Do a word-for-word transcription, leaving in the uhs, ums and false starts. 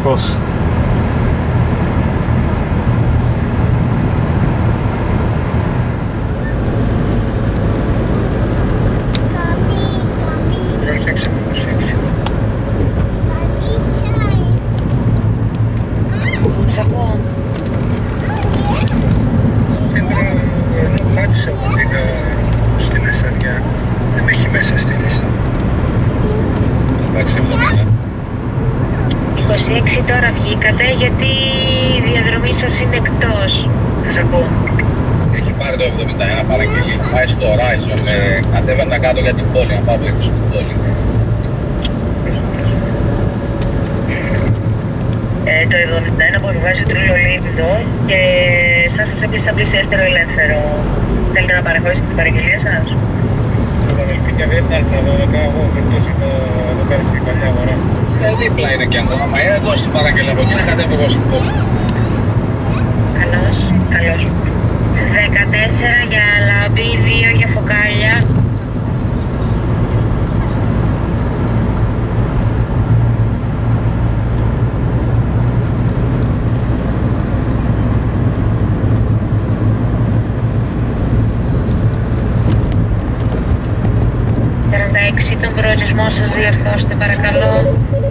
Ευτυχώς. είκοσι έξι τώρα βγήκατε γιατί η διαδρομή σας είναι εκτός. Σας ακούω. Έχει πάρει το εβδομήντα ένα παραγγελία. Πάει στο Horizon, ε, κατέβαινα κάτω για την πόλη, να πάω έξω στην πόλη. Ε, το εβδομήντα ένα που βγάζει Τρουλολίδιδο και σας σας έπισε σαν πλησιέστερο ελεύθερο. Θέλετε να παραχωρήσετε την παραγγελία σας? Αδελφίκια δεν είναι αλφα δώδεκα, εγώ εκτός είμαι εδώ πέρα στην παλιά αγορά. Ε, δίπλα είναι και αυτό, μα είναι εδώ στην παραγγελία από εκεί να κατέβω εγώ στην πόλη. Καλώς, καλώς. δεκατέσσερα για λάμπη, δύο για φωκάλια. σαράντα έξι τον προορισμό σας διορθώστε παρακαλώ.